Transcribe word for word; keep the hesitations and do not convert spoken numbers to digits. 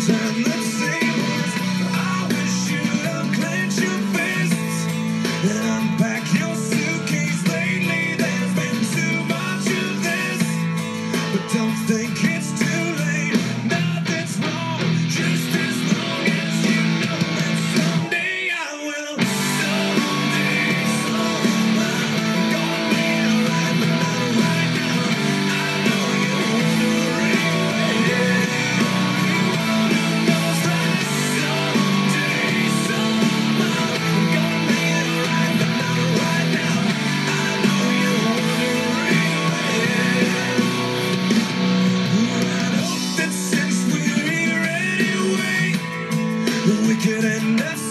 and the same words. I wish you'd unclench your fists and unpack your suitcase. Lately there's been too much of this, but don't think it's too late. Nothing's wrong, just as long as you know that someday I will. Someday, somehow, I'm gonna be alright, but not right now. I know you're wondering where you wanna know's right. Someday, somehow, I'm gonna be alright, but not right now. I know you're wondering where I hope that since we're here anyway, we could end up